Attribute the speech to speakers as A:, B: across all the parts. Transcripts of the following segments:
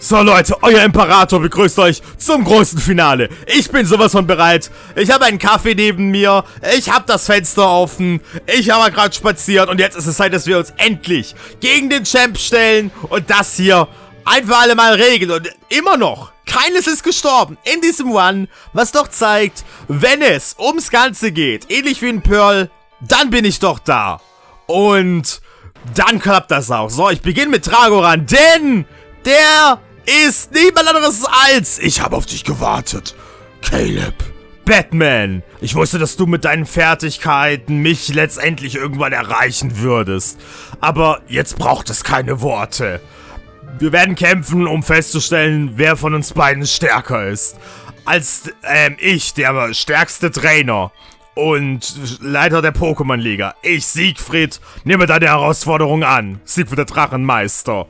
A: So Leute, euer Imperator begrüßt euch zum großen Finale. Ich bin sowas von bereit. Ich habe einen Kaffee neben mir. Ich habe das Fenster offen. Ich habe gerade spaziert. Und jetzt ist es Zeit, dass wir uns endlich gegen den Champ stellen. Und das hier einfach alle mal regeln. Und immer noch, keines ist gestorben in diesem One. Was doch zeigt, wenn es ums Ganze geht, ähnlich wie in Pearl, dann bin ich doch da. Und dann klappt das auch. So, ich beginne mit Dragoran, denn der ist niemand anderes als ich habe auf dich gewartet, Caleb. Batman, ich wusste, dass du mit deinen Fertigkeiten mich letztendlich irgendwann erreichen würdest. Aber jetzt braucht es keine Worte. Wir werden kämpfen, um festzustellen, wer von uns beiden stärker ist. Als ich, der stärkste Trainer und Leiter der Pokémon-Liga. Ich, Siegfried, nehme deine Herausforderung an. Siegfried der Drachenmeister.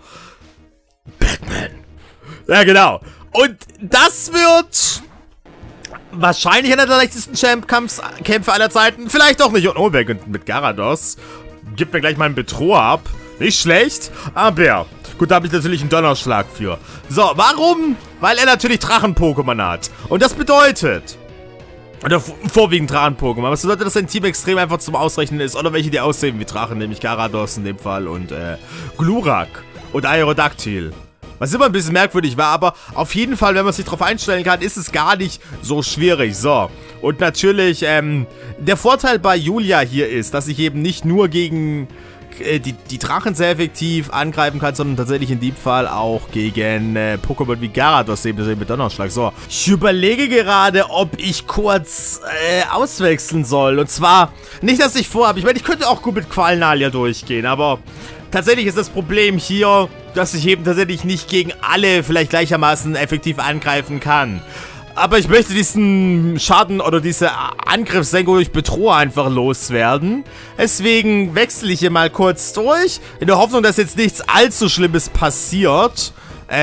A: Batman. Ja, genau. Und das wird wahrscheinlich einer der leichtesten Kämpfe aller Zeiten. Vielleicht auch nicht. Oh, wir könnten mit Gyarados. Gib mir gleich mal einen Bedroher ab. Nicht schlecht, aber gut, da habe ich natürlich einen Donnerschlag für. So, warum? Weil er natürlich Drachen-Pokémon hat. Und das bedeutet, oder vorwiegend Drachen-Pokémon. Was bedeutet, dass sein Team extrem einfach zum Ausrechnen ist? Oder welche, die aussehen wie Drachen, nämlich Gyarados in dem Fall und Glurak und Aerodactyl. Was immer ein bisschen merkwürdig war, aber auf jeden Fall, wenn man sich darauf einstellen kann, ist es gar nicht so schwierig. So, und natürlich, der Vorteil bei Julia hier ist, dass ich eben nicht nur gegen die Drachen sehr effektiv angreifen kann, sondern tatsächlich in dem Fall auch gegen Pokémon wie Gyarados, eben mit Donnerschlag. So, ich überlege gerade, ob ich kurz auswechseln soll. Und zwar, nicht, dass ich vorhabe, ich meine, ich könnte auch gut mit Qualnalia durchgehen, aber tatsächlich ist das Problem hier, dass ich eben tatsächlich nicht gegen alle vielleicht gleichermaßen effektiv angreifen kann. Aber ich möchte diesen Schaden oder diese Angriffssenkung durch Bedroher einfach loswerden. Deswegen wechsle ich hier mal kurz durch, in der Hoffnung, dass jetzt nichts allzu Schlimmes passiert.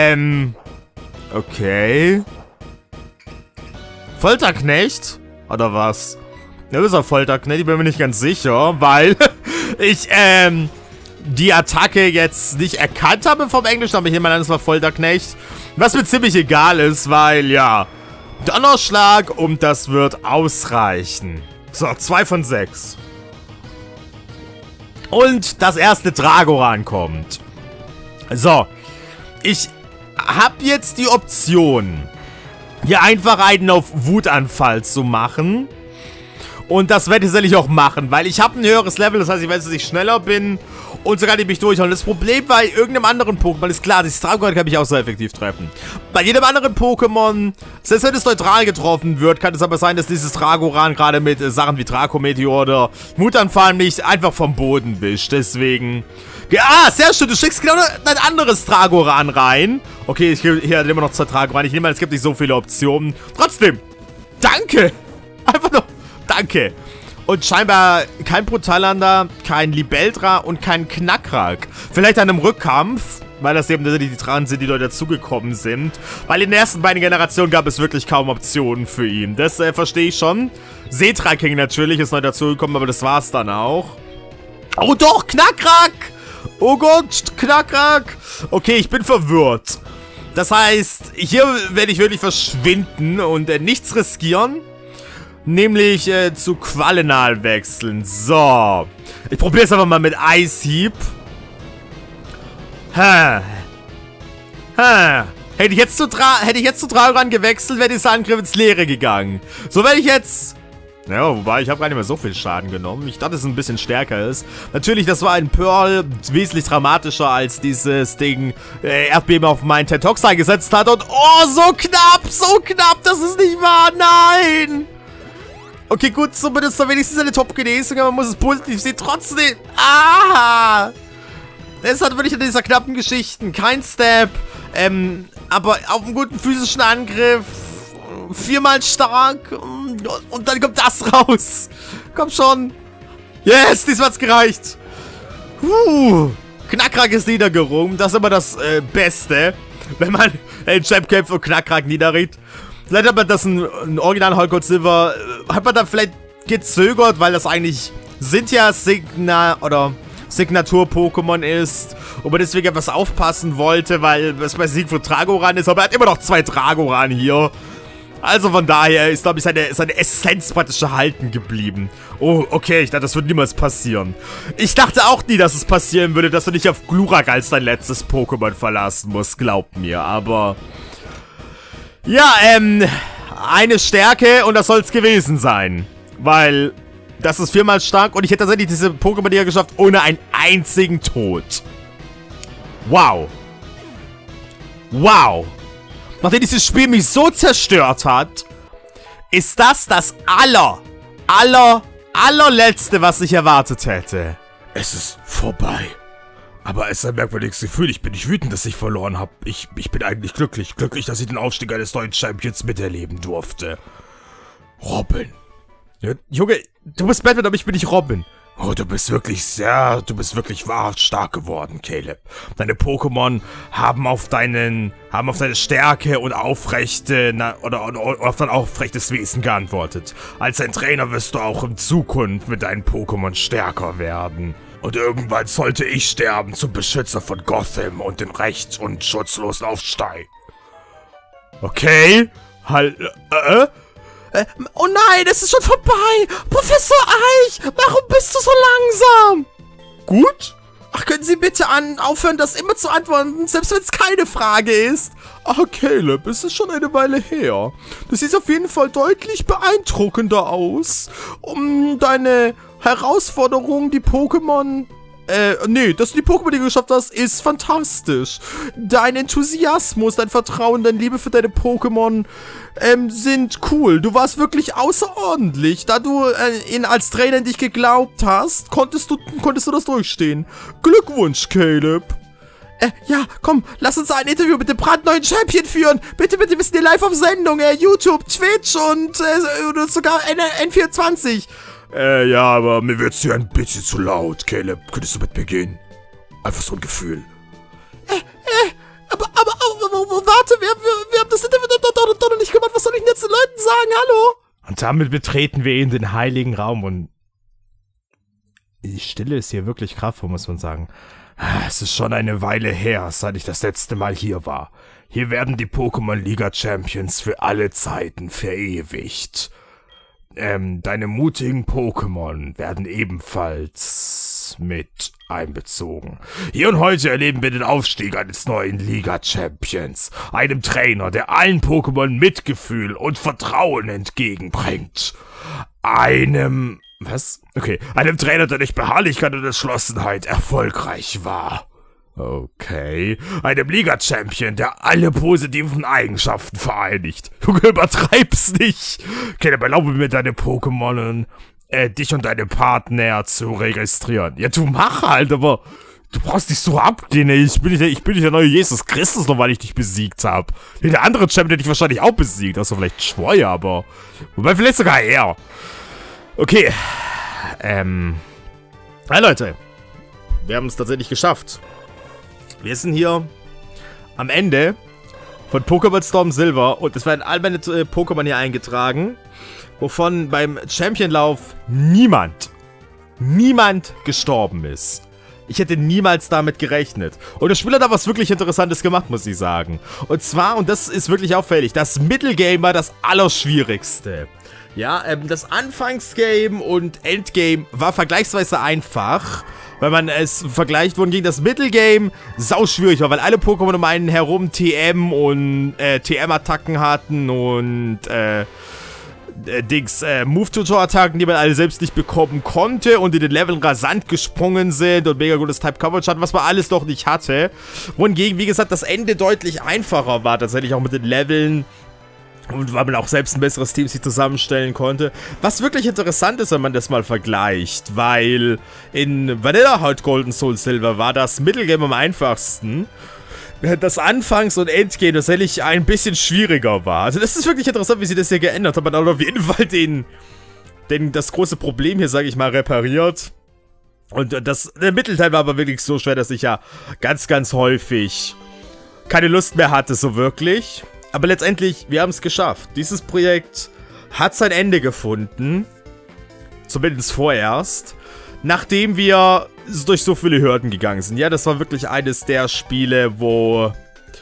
A: Okay. Folterknecht? Oder was? Ja, das ist ein Folterknecht, ich bin mir nicht ganz sicher, weil ich, die Attacke jetzt nicht erkannt habe vom Englischen, aber ich nehme mal an, das war Folterknecht. Was mir ziemlich egal ist, weil, ja, Donnerschlag und das wird ausreichen. So, 2 von 6. Und das erste Dragoran kommt. So, ich habe jetzt die Option, hier einfach einen auf Wutanfall zu machen. Und das werde ich sicherlich auch machen, weil ich habe ein höheres Level, das heißt, ich weiß, dass ich schneller bin und sogar die mich durchhauen. Das Problem bei irgendeinem anderen Pokémon ist klar, dieses Dragoran kann mich auch so effektiv treffen. Bei jedem anderen Pokémon, selbst wenn es neutral getroffen wird, kann es aber sein, dass dieses Dragoran gerade mit Sachen wie Draco-Meteor oder Wutanfall mich einfach vom Boden wischt. Deswegen, ah, sehr schön, du schickst genau ein anderes Dragoran rein. Okay, ich hier halt immer noch 2 Dragoran. Ich nehme an, es gibt nicht so viele Optionen. Trotzdem, danke. Einfach nur danke. Und scheinbar kein Brutalander, kein Libeldra und kein Knackrak. Vielleicht an einem Rückkampf, weil das eben die Drachen sind, die Leute dazugekommen sind. Weil in den ersten beiden Generationen gab es wirklich kaum Optionen für ihn. Das verstehe ich schon. Seetraking natürlich ist neu dazugekommen, aber das war's dann auch. Oh doch, Knackrak! Oh Gott, Knackrak! Okay, ich bin verwirrt. Das heißt, hier werde ich wirklich verschwinden und nichts riskieren. Nämlich zu Qualenal wechseln. So. Ich probiere es einfach mal mit Eishieb. Hätte ich jetzt zu Dragoran gewechselt, wäre dieser Angriff ins Leere gegangen. So werde ich jetzt... Ja, wobei, ich habe gar nicht mehr so viel Schaden genommen. Ich dachte, dass es ein bisschen stärker ist. Natürlich, das war ein Pearl, wesentlich dramatischer, als dieses Ding Erdbeben auf meinen Tentox eingesetzt hat. Und oh, so knapp, das ist nicht wahr, nein! Okay, gut, so benutzt er wenigstens eine Top-Genesung, aber man muss es positiv sehen. Trotzdem. Ah! Es hat wirklich an dieser knappen Geschichten kein Step. Aber auf einem guten physischen Angriff 4-mal stark. Und dann kommt das raus. Komm schon. Yes, diesmal hat's gereicht. Knackrak ist niedergerungen. Das ist immer das Beste, wenn man den Champ kämpft und Knackrak niederriet. Vielleicht hat man das ein Original Heart Silver, hat man da vielleicht gezögert, weil das eigentlich sind ja Signal, oder Signatur-Pokémon ist und man deswegen etwas aufpassen wollte, weil es bei Siegfried Dragoran ist, aber er hat immer noch 2 Dragoran hier. Also von daher ist, glaube ich, seine Essenz praktisch erhalten geblieben. Oh, okay, ich dachte, das würde niemals passieren. Ich dachte auch nie, dass es passieren würde, dass du dich auf Glurak als dein letztes Pokémon verlassen musst, glaub mir, aber... Ja, eine Stärke und das soll es gewesen sein. Weil, das ist 4-mal stark und ich hätte tatsächlich diese Pokémon hier geschafft ohne einen einzigen Tod. Wow. Wow. Nachdem dieses Spiel mich so zerstört hat, ist das allerletzte, was ich erwartet hätte. Es ist vorbei. Aber es ist ein merkwürdiges Gefühl. Ich bin nicht wütend, dass ich verloren habe. Ich bin eigentlich glücklich. Glücklich, dass ich den Aufstieg eines neuen Champions miterleben durfte. Robin. Ja, Junge, du bist Batman, aber ich bin nicht Robin. Oh, du bist wirklich wahrhaft stark geworden, Caleb. Deine Pokémon haben auf deine Stärke und auf dein aufrechtes Wesen geantwortet. Als ein Trainer wirst du auch in Zukunft mit deinen Pokémon stärker werden. Und irgendwann sollte ich sterben zum Beschützer von Gotham und den rechts- und schutzlosen Aufsteig. Okay? Oh nein, es ist schon vorbei! Professor Eich, warum bist du so langsam? Gut? Ach, können Sie bitte aufhören, das immer zu antworten, selbst wenn es keine Frage ist? Ach, Caleb, es ist schon eine Weile her. Das sieht auf jeden Fall deutlich beeindruckender aus. Deine Herausforderung, die Pokémon... dass du die Pokémon, die du geschafft hast, ist fantastisch. Dein Enthusiasmus, dein Vertrauen, deine Liebe für deine Pokémon sind cool. Du warst wirklich außerordentlich. Da du als Trainer in dich geglaubt hast, konntest du das durchstehen. Glückwunsch, Caleb. Ja, komm, lass uns ein Interview mit dem brandneuen Champion führen. Bitte, bitte, wir sind hier live auf Sendung. YouTube, Twitch und sogar N24. Ja, aber mir wird's hier ein bisschen zu laut, Caleb. Könntest du mit mir gehen? Einfach so ein Gefühl. Aber warte, wir haben das Interview doch noch nicht gemacht. Was soll ich denn jetzt den Leuten sagen? Hallo? Und damit betreten wir in den heiligen Raum und... Die Stille ist hier wirklich kraftvoll, muss man sagen. Es ist schon eine Weile her, seit ich das letzte Mal hier war. Hier werden die Pokémon-Liga-Champions für alle Zeiten verewigt. Deine mutigen Pokémon werden ebenfalls mit einbezogen. Hier und heute erleben wir den Aufstieg eines neuen Liga-Champions. Einem Trainer, der allen Pokémon Mitgefühl und Vertrauen entgegenbringt. Einem Trainer, der durch Beharrlichkeit und Entschlossenheit erfolgreich war. Okay. Einem Liga-Champion, der alle positiven Eigenschaften vereinigt. Du übertreibst nicht. Okay, dann erlaube mir deine Pokémon, dich und deine Partner zu registrieren. Ja, du mach halt, aber du brauchst dich so abgehen, ey. Ich bin nicht der neue Jesus Christus, nur weil ich dich besiegt habe. Der andere Champion hätte dich wahrscheinlich auch besiegt. Also vielleicht Schwoyer, aber... Wobei vielleicht sogar er. Okay. Hi Leute. Wir haben es tatsächlich geschafft. Wir sind hier am Ende von Pokémon Storm Silver und es werden all meine Pokémon hier eingetragen, wovon beim Championlauf niemand gestorben ist. Ich hätte niemals damit gerechnet. Und das Spiel hat da was wirklich Interessantes gemacht, muss ich sagen. Und zwar, und das ist wirklich auffällig, das Mittelgame war das Allerschwierigste. Ja, das Anfangsgame und Endgame war vergleichsweise einfach. Weil man es vergleicht wohingegen das Mittelgame sau schwierig war, weil alle Pokémon um einen herum TM und TM-Attacken hatten und Move-Tutor-Attacken, die man alle selbst nicht bekommen konnte und in den Leveln rasant gesprungen sind und mega gutes Type-Coverage hatten, was man alles noch nicht hatte. Wohingegen, wie gesagt, das Ende deutlich einfacher war, tatsächlich auch mit den Leveln. Und weil man auch selbst ein besseres Team sich zusammenstellen konnte. Was wirklich interessant ist, wenn man das mal vergleicht. Weil in Vanilla Heart Gold und Soul Silver war das Mittelgame am einfachsten. Das Anfangs- und Endgame tatsächlich ein bisschen schwieriger war. Also das ist wirklich interessant, wie sie das hier geändert haben. Man hat auf jeden Fall das große Problem hier, sage ich mal, repariert. Und der Mittelteil war aber wirklich so schwer, dass ich ja ganz, ganz häufig keine Lust mehr hatte, so wirklich. Aber letztendlich, wir haben es geschafft. Dieses Projekt hat sein Ende gefunden. Zumindest vorerst. nachdem wir durch so viele Hürden gegangen sind. Ja, das war wirklich eines der Spiele, wo...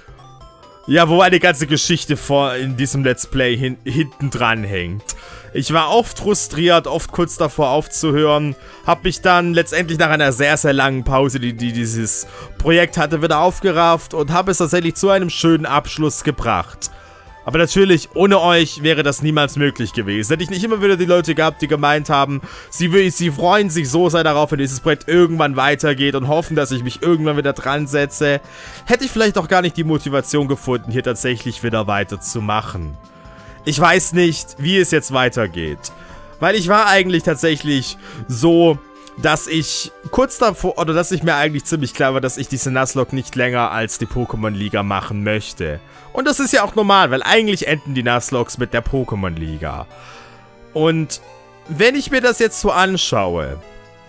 A: Ja, wo eine ganze Geschichte in diesem Let's Play hinten dran hängt. Ich war oft frustriert, oft kurz davor aufzuhören, habe mich dann letztendlich nach einer sehr, sehr langen Pause, die dieses Projekt hatte, wieder aufgerafft und habe es tatsächlich zu einem schönen Abschluss gebracht. Aber natürlich, ohne euch wäre das niemals möglich gewesen. Hätte ich nicht immer wieder die Leute gehabt, die gemeint haben, sie freuen sich so sehr darauf, wenn dieses Projekt irgendwann weitergeht und hoffen, dass ich mich irgendwann wieder dran setze, hätte ich vielleicht auch gar nicht die Motivation gefunden, hier tatsächlich wieder weiterzumachen. Ich weiß nicht, wie es jetzt weitergeht. Weil ich war eigentlich tatsächlich so, dass ich kurz davor, oder dass ich mir eigentlich ziemlich klar war, dass ich diese Nuzlocke nicht länger als die Pokémon-Liga machen möchte. Und das ist ja auch normal, weil eigentlich enden die Nuzlockes mit der Pokémon-Liga. Und wenn ich mir das jetzt so anschaue,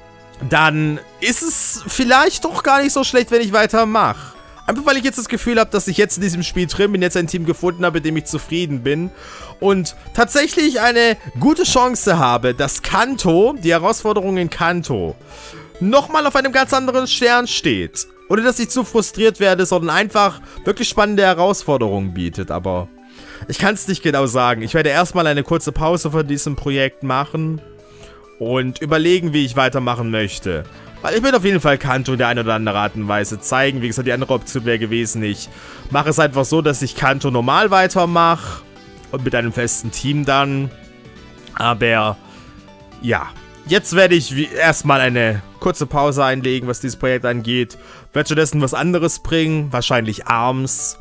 A: dann ist es vielleicht doch gar nicht so schlecht, wenn ich weitermache. Einfach weil ich jetzt das Gefühl habe, dass ich jetzt in diesem Spiel drin bin, jetzt ein Team gefunden habe, mit dem ich zufrieden bin. Und tatsächlich eine gute Chance habe, dass Kanto, die Herausforderung in Kanto, nochmal auf einem ganz anderen Stern steht. Oder dass ich zu frustriert werde, sondern einfach wirklich spannende Herausforderungen bietet. Aber ich kann es nicht genau sagen. Ich werde erstmal eine kurze Pause von diesem Projekt machen und überlegen, wie ich weitermachen möchte. Weil ich will auf jeden Fall Kanto in der einen oder anderen Art und Weise zeigen. Wie gesagt, die andere Option wäre gewesen, ich mache es einfach so, dass ich Kanto normal weitermache. Und mit einem festen Team dann. Aber, ja. Jetzt werde ich erstmal eine kurze Pause einlegen, was dieses Projekt angeht. Werde stattdessen was anderes bringen. Wahrscheinlich ARMS.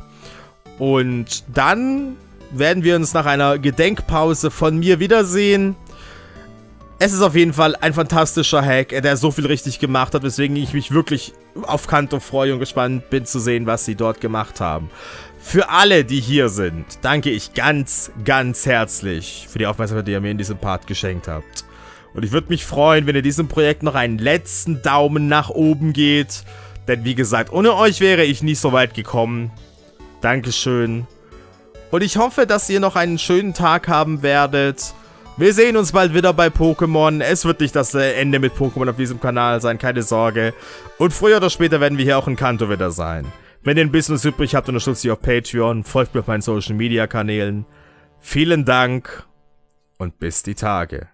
A: Und dann werden wir uns nach einer Gedenkpause von mir wiedersehen. Es ist auf jeden Fall ein fantastischer Hack, der so viel richtig gemacht hat, weswegen ich mich wirklich auf Kanto freue und gespannt bin zu sehen, was sie dort gemacht haben. Für alle, die hier sind, danke ich ganz, ganz herzlich für die Aufmerksamkeit, die ihr mir in diesem Part geschenkt habt. Und ich würde mich freuen, wenn ihr diesem Projekt noch einen letzten Daumen nach oben geht. Denn wie gesagt, ohne euch wäre ich nicht so weit gekommen. Dankeschön. Und ich hoffe, dass ihr noch einen schönen Tag haben werdet. Wir sehen uns bald wieder bei Pokémon. Es wird nicht das Ende mit Pokémon auf diesem Kanal sein, keine Sorge. Und früher oder später werden wir hier auch in Kanto wieder sein. Wenn ihr ein bisschen was übrig habt, unterstützt ihr auf Patreon, folgt mir auf meinen Social Media Kanälen. Vielen Dank und bis die Tage.